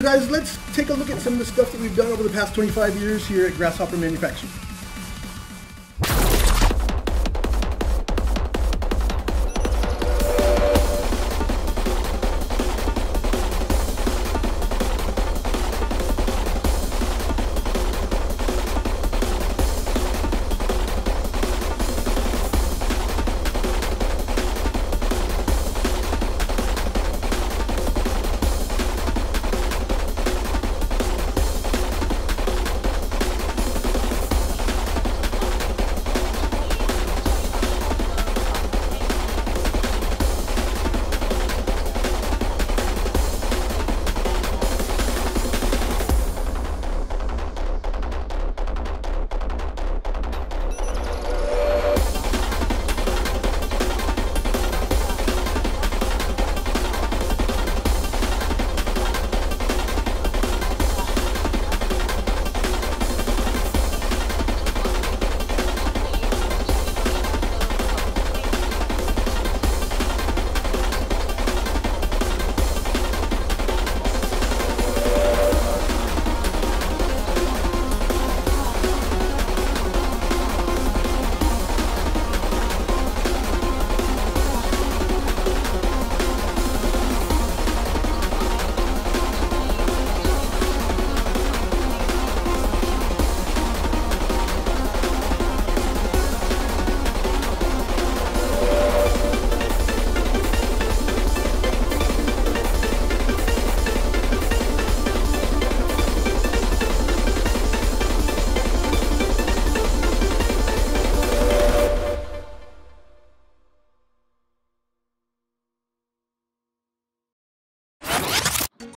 guys, let's take a look at some of the stuff that we've done over the past 25 years here at Grasshopper Manufacturing.